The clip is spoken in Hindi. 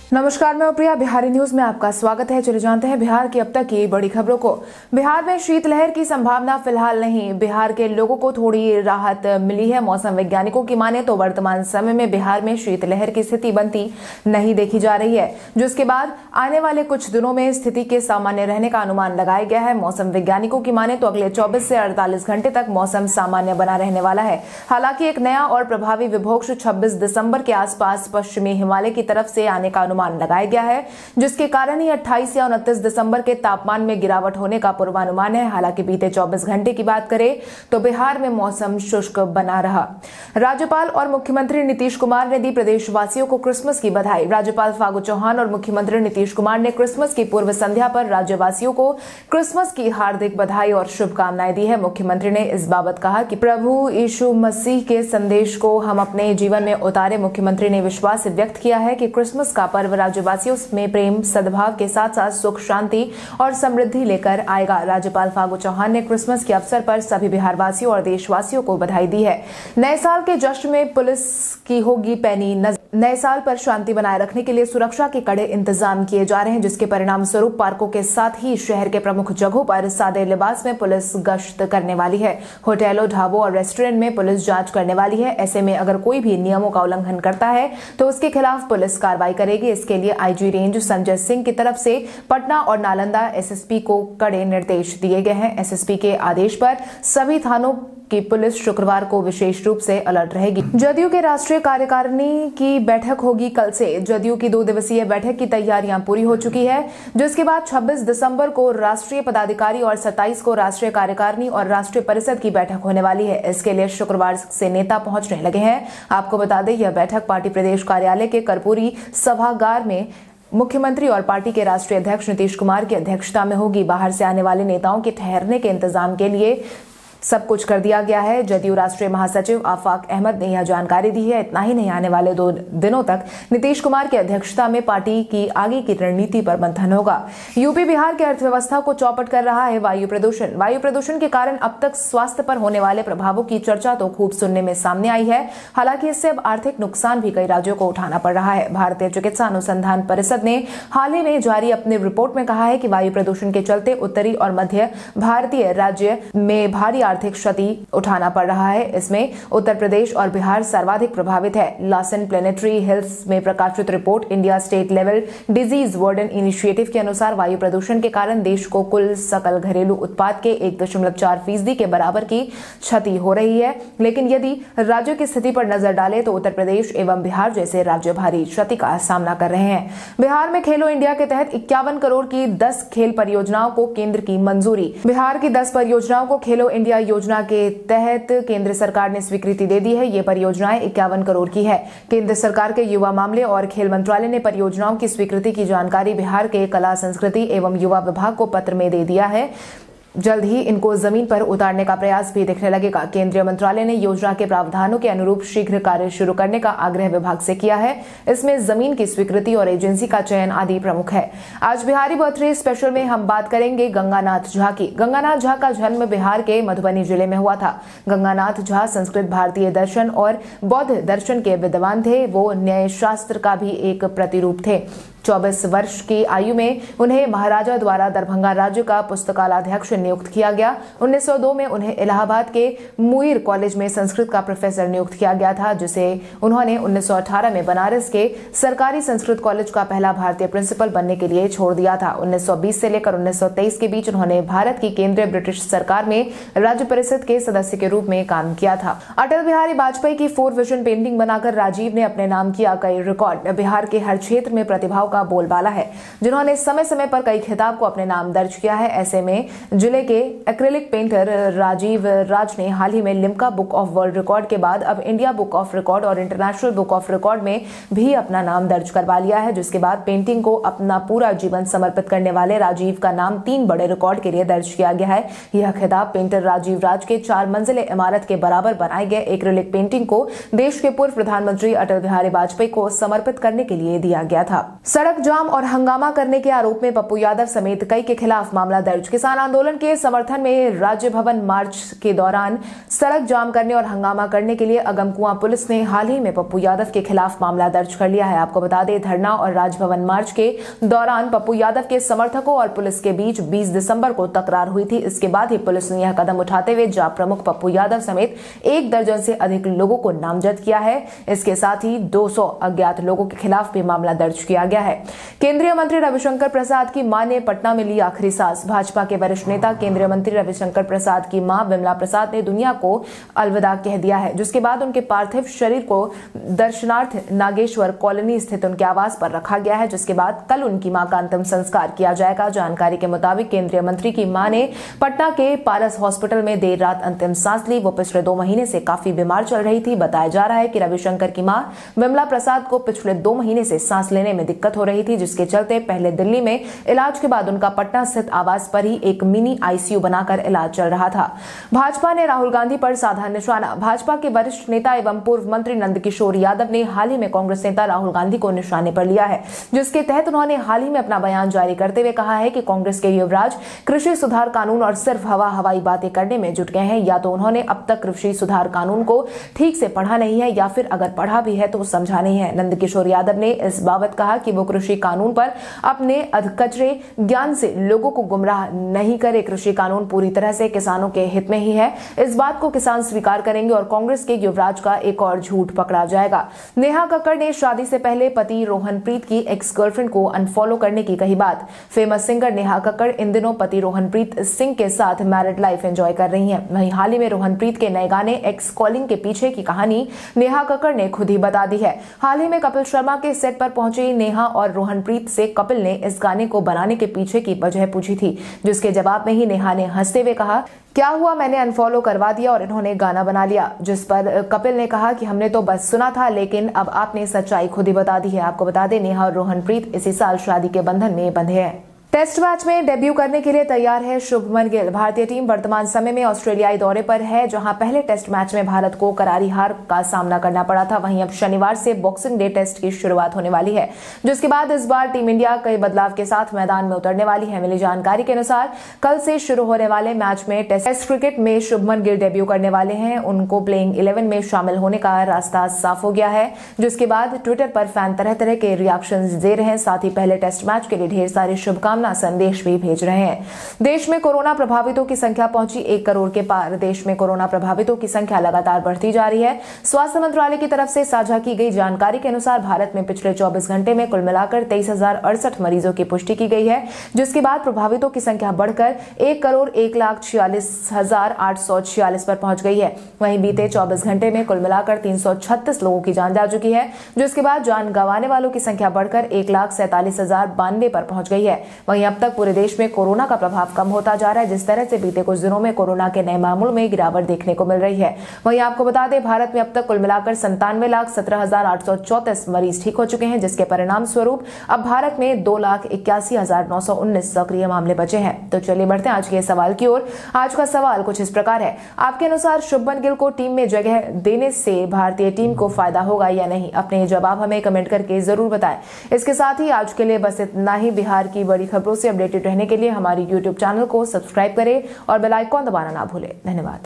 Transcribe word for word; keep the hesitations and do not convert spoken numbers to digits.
नमस्कार, मैं प्रिया। बिहारी न्यूज में आपका स्वागत है। चले जानते हैं बिहार की अब तक की बड़ी खबरों को। बिहार में शीतलहर की संभावना फिलहाल नहीं। बिहार के लोगों को थोड़ी राहत मिली है। मौसम वैज्ञानिकों की माने तो वर्तमान समय में बिहार में शीतलहर की स्थिति बनती नहीं देखी जा रही है, जिसके बाद आने वाले कुछ दिनों में स्थिति के सामान्य रहने का अनुमान लगाया गया है। मौसम वैज्ञानिकों की माने तो अगले चौबीस से अड़तालीस घंटे तक मौसम सामान्य बना रहने वाला है। हालांकि एक नया और प्रभावी विभोक्ष छब्बीस दिसंबर के आसपास पश्चिमी हिमालय की तरफ से आने का मान लगाया गया है, जिसके कारण ही अट्ठाईस या उनतीस दिसंबर के तापमान में गिरावट होने का पूर्वानुमान है। हालांकि बीते चौबीस घंटे की बात करें तो बिहार में मौसम शुष्क बना रहा। राज्यपाल और मुख्यमंत्री नीतीश कुमार ने दी प्रदेशवासियों को क्रिसमस की बधाई। राज्यपाल फागू चौहान और मुख्यमंत्री नीतीश कुमार ने क्रिसमस की पूर्व संध्या पर राज्यवासियों को क्रिसमस की हार्दिक बधाई और शुभकामनाएं दी है। मुख्यमंत्री ने इस बाबत कहा कि प्रभु यीशु मसीह के संदेश को हम अपने जीवन में उतारे। मुख्यमंत्री ने विश्वास व्यक्त किया है कि क्रिसमस का पर्व राज्यवासियों में प्रेम, सद्भाव के साथ साथ सुख, शांति और समृद्धि लेकर आएगा। राज्यपाल फागू चौहान ने क्रिसमस के अवसर पर सभी बिहारवासियों और देशवासियों को बधाई दी है। नए साल के जश्न में पुलिस की होगी पैनी नजर। नए साल पर शांति बनाए रखने के लिए सुरक्षा के कड़े इंतजाम किए जा रहे हैं, जिसके परिणाम स्वरूप पार्कों के साथ ही शहर के प्रमुख जगहों पर सादे लिबास में पुलिस गश्त करने वाली है। होटलों, ढाबों और रेस्टोरेंट में पुलिस जांच करने वाली है। ऐसे में अगर कोई भी नियमों का उल्लंघन करता है तो उसके खिलाफ पुलिस कार्रवाई करेगी। इसके लिए आईजी रेंज संजय सिंह की तरफ से पटना और नालंदा एसएसपी को कड़े निर्देश दिए गए हैं। एसएसपी के आदेश पर सभी थानों की पुलिस शुक्रवार को विशेष रूप से अलर्ट रहेगी। जदयू के राष्ट्रीय कार्यकारिणी की बैठक होगी कल से। जदयू की दो दिवसीय बैठक की तैयारियां पूरी हो चुकी है, जिसके बाद छब्बीस दिसंबर को राष्ट्रीय पदाधिकारी और सत्ताईस को राष्ट्रीय कार्यकारिणी और राष्ट्रीय परिषद की बैठक होने वाली है। इसके लिए शुक्रवार से नेता पहुंचने लगे हैं। आपको बता दें, यह बैठक पार्टी प्रदेश कार्यालय के कर्पूरी सभागार में मुख्यमंत्री और पार्टी के राष्ट्रीय अध्यक्ष नीतीश कुमार की अध्यक्षता में होगी। बाहर से आने वाले नेताओं के ठहरने के इंतजाम के लिए सब कुछ कर दिया गया है। जदयू राष्ट्रीय महासचिव आफाक अहमद ने यह जानकारी दी है। इतना ही नहीं, आने वाले दो दिनों तक नीतीश कुमार की अध्यक्षता में पार्टी की आगे की रणनीति पर मंथन होगा। यूपी बिहार की अर्थव्यवस्था को चौपट कर रहा है वायु प्रदूषण। वायु प्रदूषण के कारण अब तक स्वास्थ्य पर होने वाले प्रभावों की चर्चा तो खूब सुनने में सामने आई है। हालांकि इससे अब आर्थिक नुकसान भी कई राज्यों को उठाना पड़ रहा है। भारतीय चिकित्सा अनुसंधान परिषद ने हाल ही में जारी अपनी रिपोर्ट में कहा है कि वायु प्रदूषण के चलते उत्तरी और मध्य भारतीय राज्य में भारी आर्थिक क्षति उठाना पड़ रहा है। इसमें उत्तर प्रदेश और बिहार सर्वाधिक प्रभावित है। लॉसन प्लेनेटरी हेल्थ में प्रकाशित report India state level disease burden initiative के अनुसार वायु प्रदूषण के कारण देश को कुल सकल घरेलू उत्पाद के एक दशमलव चार फीसदी के बराबर की क्षति हो रही है। लेकिन यदि राज्यों की स्थिति पर नजर डाले तो उत्तर प्रदेश एवं बिहार जैसे राज्य भारी क्षति का सामना कर रहे हैं। बिहार में खेलो इंडिया के तहत इक्यावन करोड़ की दस खेल परियोजनाओं को केंद्र की मंजूरी। बिहार की दस परियोजनाओं को खेलो इंडिया योजना के तहत केंद्र सरकार ने स्वीकृति दे दी है। ये परियोजनाएं इक्यावन करोड़ की है। केंद्र सरकार के युवा मामले और खेल मंत्रालय ने परियोजनाओं की स्वीकृति की जानकारी बिहार के कला, संस्कृति एवं युवा विभाग को पत्र में दे दिया है। जल्द ही इनको जमीन पर उतारने का प्रयास भी दिखने लगेगा। केंद्रीय मंत्रालय ने योजना के प्रावधानों के अनुरूप शीघ्र कार्य शुरू करने का आग्रह विभाग से किया है। इसमें जमीन की स्वीकृति और एजेंसी का चयन आदि प्रमुख है। आज बिहारी बर्थडे स्पेशल में हम बात करेंगे गंगानाथ झा की। गंगानाथ झा का जन्म बिहार के मधुबनी जिले में हुआ था। गंगानाथ झा संस्कृत, भारतीय दर्शन और बौद्ध दर्शन के विद्वान थे। वो न्याय शास्त्र का भी एक प्रतिरूप थे। चौबीस वर्ष की आयु में उन्हें महाराजा द्वारा दरभंगा राज्य का पुस्तकालयाध्यक्ष नियुक्त किया गया। उन्नीस सौ दो में उन्हें इलाहाबाद के मुईर कॉलेज में संस्कृत का प्रोफेसर नियुक्त किया गया था, जिसे उन्होंने उन्नीस सौ अठारह में बनारस के सरकारी संस्कृत कॉलेज का पहला भारतीय प्रिंसिपल बनने के लिए छोड़ दिया था। उन्नीस सौ बीस से लेकर उन्नीस सौ तेईस के बीच उन्होंने भारत की केंद्रीय ब्रिटिश सरकार में राज्य परिषद के सदस्य के रूप में काम किया था। अटल बिहारी वाजपेयी की फोर विजन पेंटिंग बनाकर राजीव ने अपने नाम किया कई रिकॉर्ड। बिहार के हर क्षेत्र में प्रतिभाओं का बोलबाला है, जिन्होंने समय समय पर कई खिताब को अपने नाम दर्ज किया है। ऐसे में जिले के एक्रिलिक पेंटर राजीव राज ने हाल ही में Limca book of world record के बाद अब इंडिया बुक ऑफ रिकॉर्ड और इंटरनेशनल बुक ऑफ रिकॉर्ड में भी अपना नाम दर्ज करवा लिया है। जिसके बाद पेंटिंग को अपना पूरा जीवन समर्पित करने वाले राजीव का नाम तीन बड़े रिकॉर्ड के लिए दर्ज किया गया है। यह खिताब पेंटर राजीव राज के चार मंजिले इमारत के बराबर बनाए गए एक्रिलिक पेंटिंग को देश के पूर्व प्रधानमंत्री अटल बिहारी वाजपेयी को समर्पित करने के लिए दिया गया था। सड़क जाम और हंगामा करने के आरोप में पप्पू यादव समेत कई के खिलाफ मामला दर्ज। किसान आंदोलन के समर्थन में राज्य भवन मार्च के दौरान सड़क जाम करने और हंगामा करने के लिए अगमकुआं पुलिस ने हाल ही में पप्पू यादव के खिलाफ मामला दर्ज कर लिया है। आपको बता दें, धरना और राजभवन मार्च के दौरान पप्पू यादव के समर्थकों और पुलिस के बीच बीस दिसंबर को तकरार हुई थी। इसके बाद ही पुलिस ने यह कदम उठाते हुए जाप प्रमुख पप्पू यादव समेत एक दर्जन से अधिक लोगों को नामजद किया है। इसके साथ ही दो सौ अज्ञात लोगों के खिलाफ भी मामला दर्ज किया गया है। केंद्रीय मंत्री रविशंकर प्रसाद की मां ने पटना में ली आखिरी सांस। भाजपा के वरिष्ठ नेता केंद्रीय मंत्री रविशंकर प्रसाद की मां विमला प्रसाद ने दुनिया को अलविदा कह दिया है, जिसके बाद उनके पार्थिव शरीर को दर्शनार्थ नागेश्वर कॉलोनी स्थित उनके आवास पर रखा गया है, जिसके बाद कल उनकी मां का अंतिम संस्कार किया जाएगा। जानकारी के मुताबिक केंद्रीय मंत्री की मां ने पटना के पारस हॉस्पिटल में देर रात अंतिम सांस ली। वो पिछले दो महीने से काफी बीमार चल रही थी। बताया जा रहा है कि रविशंकर की मां विमला प्रसाद को पिछले दो महीने से सांस लेने में दिक्कत हो रही थी, जिसके चलते पहले दिल्ली में इलाज के बाद उनका पटना स्थित आवास पर ही एक मिनी आईसीयू बनाकर इलाज चल रहा था। भाजपा ने राहुल गांधी पर साधा निशाना। भाजपा के वरिष्ठ नेता एवं पूर्व मंत्री नंदकिशोर यादव ने हाल ही में कांग्रेस नेता राहुल गांधी को निशाने पर लिया है, जिसके तहत उन्होंने हाल ही में अपना बयान जारी करते हुए कहा है कि कांग्रेस के युवराज कृषि सुधार कानून और सिर्फ हवा हवाई बातें करने में जुट गए हैं। या तो उन्होंने अब तक कृषि सुधार कानून को ठीक से पढ़ा नहीं है या फिर अगर पढ़ा भी है तो समझा नहीं है। नंदकिशोर यादव ने इस बाबत कहा कि वो कृषि कानून पर अपने अधकचरे ज्ञान से लोगों को गुमराह नहीं करे। कृषि कानून पूरी तरह से किसानों के हित में ही है। इस बात को किसान स्वीकार करेंगे और कांग्रेस के युवराज का एक और झूठ पकड़ा जाएगा। नेहा कक्कड़ ने शादी से पहले पति रोहनप्रीत की एक्स गर्लफ्रेंड को अनफॉलो करने की कही बात। फेमस सिंगर नेहा कक्कड़ इन दिनों पति रोहनप्रीत सिंह के साथ मैरिड लाइफ एंजॉय कर रही हैं। वहीं हाल ही में रोहनप्रीत के नए गाने एक्स कॉलिंग के पीछे की कहानी नेहा कक्कड़ ने खुद ही बता दी है। हाल ही में कपिल शर्मा के सेट पर पहुंची नेहा और रोहनप्रीत से कपिल ने इस गाने को बनाने के पीछे की वजह पूछी थी, जिसके जवाब में ही नेहा ने हंसते हुए कहा, क्या हुआ, मैंने अनफॉलो करवा दिया और इन्होंने गाना बना लिया। जिस पर कपिल ने कहा कि हमने तो बस सुना था, लेकिन अब आपने सच्चाई खुद ही बता दी है। आपको बता दें, नेहा और रोहनप्रीत इसी साल शादी के बंधन में बंधे हैं। टेस्ट मैच में डेब्यू करने के लिए तैयार है शुभमन गिल। भारतीय टीम वर्तमान समय में ऑस्ट्रेलियाई दौरे पर है, जहां पहले टेस्ट मैच में भारत को करारी हार का सामना करना पड़ा था। वहीं अब शनिवार से बॉक्सिंग डे टेस्ट की शुरुआत होने वाली है, जिसके बाद इस बार टीम इंडिया कई बदलाव के साथ मैदान में उतरने वाली है। मिली जानकारी के अनुसार कल से शुरू होने वाले मैच में टेस्ट क्रिकेट में शुभमन गिल डेब्यू करने वाले हैं। उनको प्लेइंग इलेवन में शामिल होने का रास्ता साफ हो गया है, जिसके बाद ट्विटर पर फैन तरह तरह के रिएक्शंस दे रहे हैं। साथ ही पहले टेस्ट मैच के लिए ढेर सारी शुभकामनाएं संदेश भी भेज रहे हैं। देश में कोरोना प्रभावितों की संख्या पहुंची एक करोड़ के पार। देश में कोरोना प्रभावितों की संख्या लगातार बढ़ती जा रही है। स्वास्थ्य मंत्रालय की तरफ से साझा की गई जानकारी के अनुसार भारत में पिछले चौबीस घंटे में कुल मिलाकर तेईस हजार अड़सठ मरीजों की पुष्टि की गई है, जिसके बाद प्रभावितों की संख्या बढ़कर एक करोड़ एक लाख छियालीस हजार आठ सौ छियालीस पर पहुंच गई है। वहीं बीते चौबीस घंटे में कुल मिलाकर तीन सौ छत्तीस लोगों की जान जा चुकी है, जिसके बाद जान गंवाने वालों की संख्या बढ़कर एक लाख सैंतालीस हजार बानवे पर पहुंच गई है। वहीं अब तक पूरे देश में कोरोना का प्रभाव कम होता जा रहा है। जिस तरह से बीते कुछ दिनों में कोरोना के नए मामलों में गिरावट देखने को मिल रही है, वहीं आपको बता दें, भारत में अब तक कुल मिलाकर संतानवे लाख सत्रह हजार आठ सौ चौतीस मरीज ठीक हो चुके हैं, जिसके परिणाम स्वरूप अब भारत में दो लाख इक्यासी हजार नौ सौ उन्नीस सक्रिय मामले बचे हैं। तो चलिए बढ़ते हैं आज के सवाल की ओर। आज का सवाल कुछ इस प्रकार है, आपके अनुसार शुभमन गिल को टीम में जगह देने से भारतीय टीम को फायदा होगा या नहीं? अपने जवाब हमें कमेंट करके जरूर बताएं। इसके साथ ही आज के लिए बस इतना ही। बिहार की बड़ी खबरों से अपडेटेड रहने के लिए हमारी यूट्यूब चैनल को सब्सक्राइब करें और बेल आइकॉन दबाना ना भूलें। धन्यवाद।